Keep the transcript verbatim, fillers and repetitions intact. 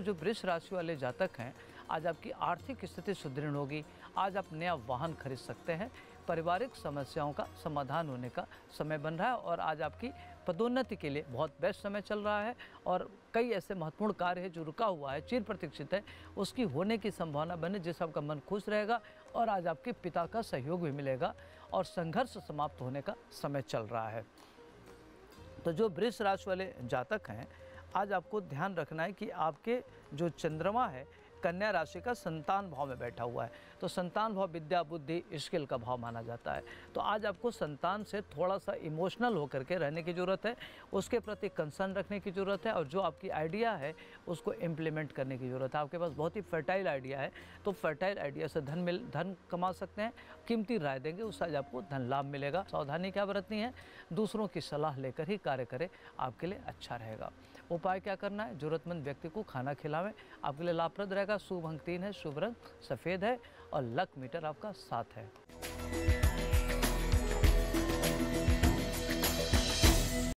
जो वृष राशि वाले जातक हैं, आज आपकी आर्थिक स्थिति सुदृढ़ होगी। आज आप नया वाहन खरीद सकते हैं। पारिवारिक समस्याओं का समाधान होने का समय बन रहा है और आज आपकी पदोन्नति के लिए बहुत बेस्ट समय चल रहा है और कई ऐसे महत्वपूर्ण कार्य है जो रुका हुआ है, चिर प्रतीक्षित है, उसकी होने की संभावना बने, जिससे आपका मन खुश रहेगा और आज आपके पिता का सहयोग भी मिलेगा और संघर्ष समाप्त होने का समय चल रहा है। तो जो वृष राशि वाले जातक हैं, आज आपको ध्यान रखना है कि आपके जो चंद्रमा है कन्या राशि का संतान भाव में बैठा हुआ है। तो संतान भाव विद्या, बुद्धि, स्किल का भाव माना जाता है। तो आज आपको संतान से थोड़ा सा इमोशनल होकर के रहने की ज़रूरत है, उसके प्रति कंसर्न रखने की ज़रूरत है और जो आपकी आइडिया है उसको इम्प्लीमेंट करने की ज़रूरत है। आपके पास बहुत ही फर्टाइल आइडिया है, तो फर्टाइल आइडिया से धन मिल धन कमा सकते हैं। कीमती राय देंगे, उससे आज आपको धन लाभ मिलेगा। सावधानी क्या बरतनी है, दूसरों की सलाह लेकर ही कार्य करें, आपके लिए अच्छा रहेगा। उपाय क्या करना है, ज़रूरतमंद व्यक्ति को खाना खिलावें, आपके लिए लाभप्रद रहेगा। शुभ अंक तीन है, शुभ रंग सफ़ेद है और लक मीटर आपका सात है।